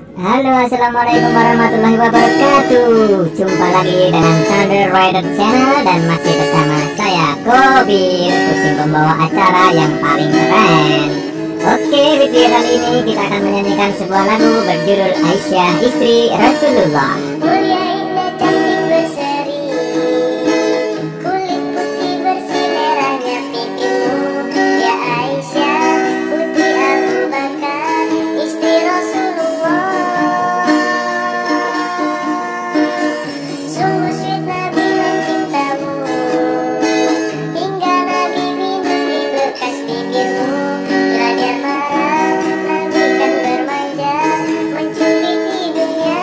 Halo, assalamualaikum warahmatullahi wabarakatuh. Jumpa lagi dengan Thunder Rider Channel dan masih bersama saya Kobir, kucing pembawa acara yang paling keren. Oke, video kali ini kita akan menyanyikan sebuah lagu berjudul Aisyah Istri Rasulullah. Mulia indah cantik berseri, kulit putih bersih merahnya pipimu. Ya Aisyah putri Abu Bakar, istri Rasulullah. Sungguh sweet Nabi mencintamu, hingga Nabi minum di bekas bibirmu. Bila dia marah, Nabi kan bermanja, mencubit hidungnya.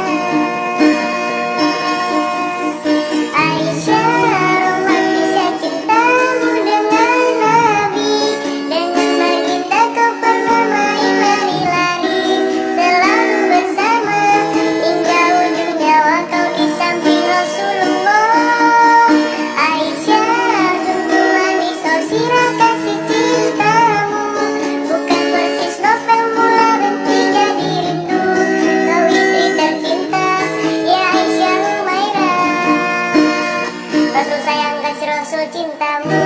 Aisyah, romantisnya cintamu dengan Nabi, dengan baginda kau pernah main lari-lari, selalu bersama hingga ujung nyawa kau di samping Rasulullah. Aisyah, sungguh manis oh sirah kasih cintamu, bukan persis novel mula benci jadi rindu. Kau istri tercinta, ya Aisyah Humairah, Rasul sayang kasih Rasul cintamu.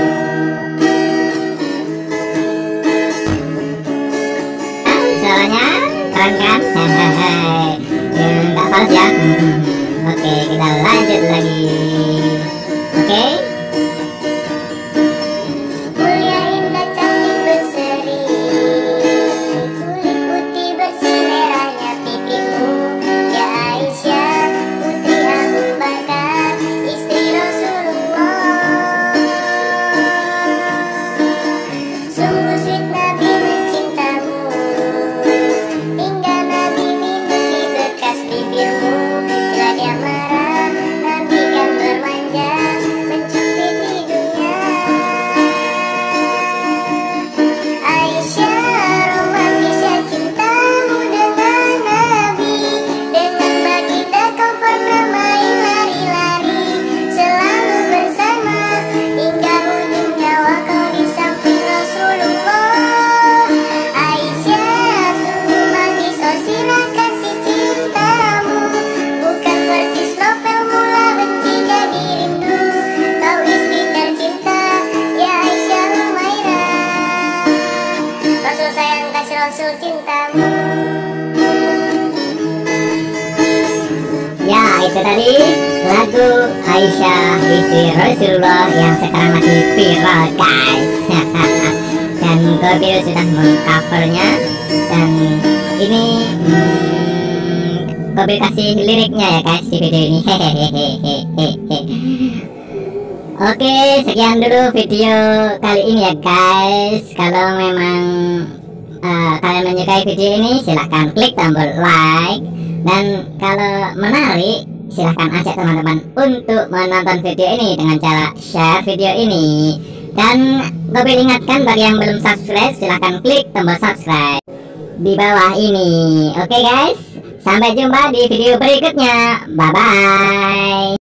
Suaranya keren kan? Nggak fals ya. Oke, kita lanjut lagi. Oke. Mulia indah cantik berseri, kulit putih bersih merahnya pipimu. Ya Aisyah putri Abu Bakar, istri Rasulullah. Sungguh sweet Nabi mencintamu, hingga Nabi minum di bekas bibirmu. Bila dia marah, Nabi kan bermanja, mencubit hidungnya. Aisyah, romantisnya cintamu dengan Nabi, dengan baginda kau pernah main lari-lari, selalu bersama hingga ujung nyawa kau di samping Rasulullah. Aisyah, sungguh manis oh sirah kasih cintamu, bukan persis novel mula benci jadi rindu. Kau istri tercinta, ya Aisyah Humairah, Rasul sayang kasih Rasul cintamu. Ya, itu tadi lagu Aisyah Istri Rasulullah yang sekarang lagi viral, guys. Dan Kobir sudah mengcovernya. Dan ini Kobir kasih liriknya ya guys di video ini. Oke, sekian dulu video kali ini ya guys. Kalau memang kalian menyukai video ini, silahkan klik tombol like. Dan kalau menarik, silahkan ajak teman-teman untuk menonton video ini dengan cara share video ini. Dan Kobir ingatkan bagi yang belum subscribe, silahkan klik tombol subscribe di bawah ini. Oke guys, sampai jumpa di video berikutnya. Bye-bye.